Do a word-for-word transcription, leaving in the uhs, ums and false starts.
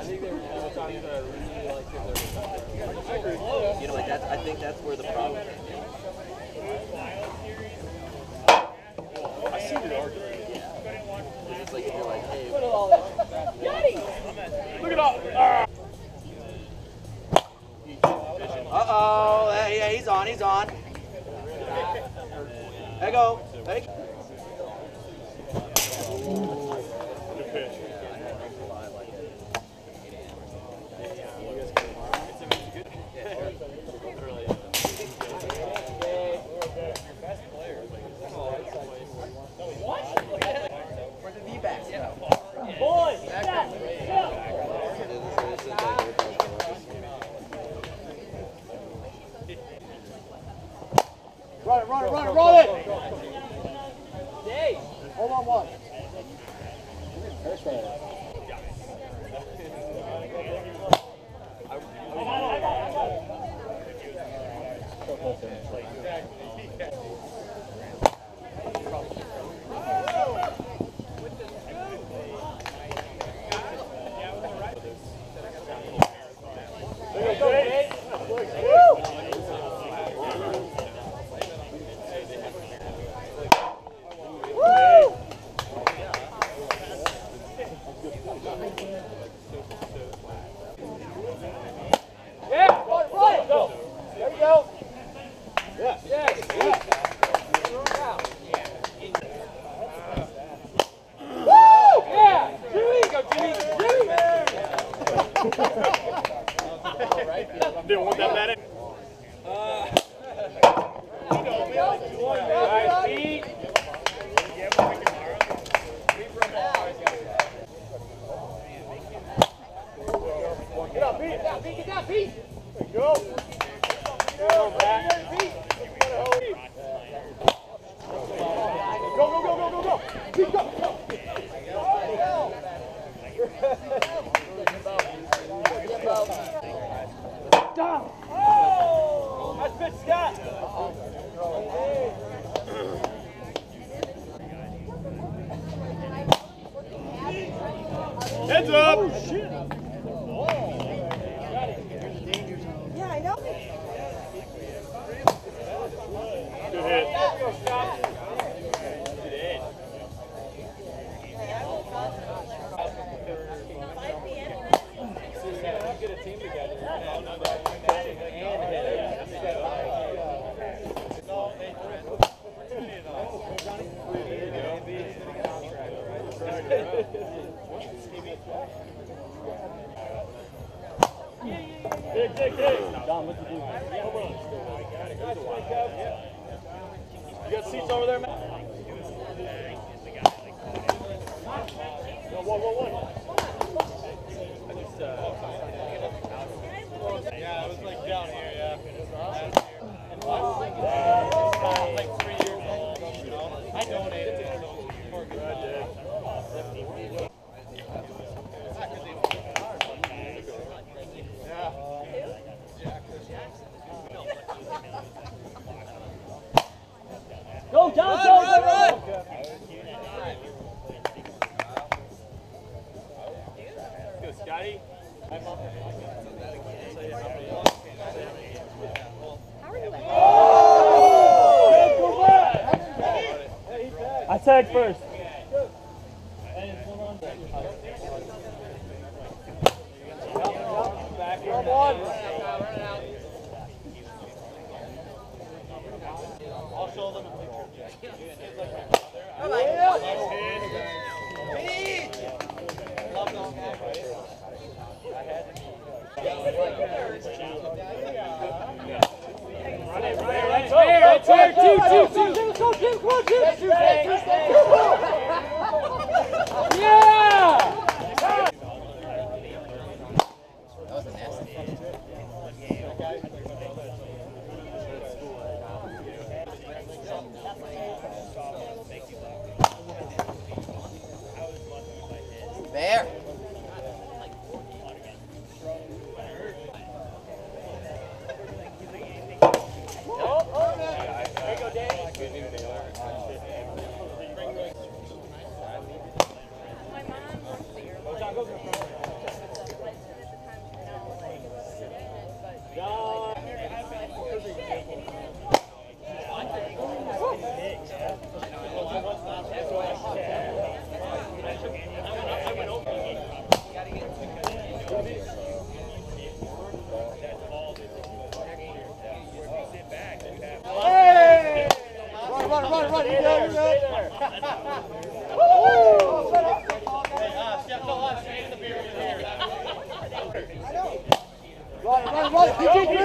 You know, like that's, I think that's where the problem is. I see the argument. Yeah. It's like if you're like, hey. Look at all. Ah. Uh-oh. Hey, yeah, he's on, he's on. There you go. There you go. Good pitch. Run it, run it, run it, run it! Hold on, one. First right. Didn't want that bad. Get up, Pete! Get down, Pete! Get down, Pete! There you go! Go, back! Pete! Go, go, go, go, go, go! Pete, go! Down! Oh! That's good, Scott! Heads up! Oh, shit! Yeah, I know. Good hit. Get a team together. Dig, dig, dig. Don, what's the blue? You got seats over there, man? No, one, one, one. I just, uh, yeah, it was like down here, yeah. And last thing is, like three years old, you know? I donated to it. I did. Go, John, Run, go, run, go! run! Go, Scotty. How are you? I tagged first. Come on. I'll show them a picture. Love those guys. Run it, run it, run it. Right here, two, two, two. Go, Jim, come on, Jim. Yeah! That was a nasty one. There. P J,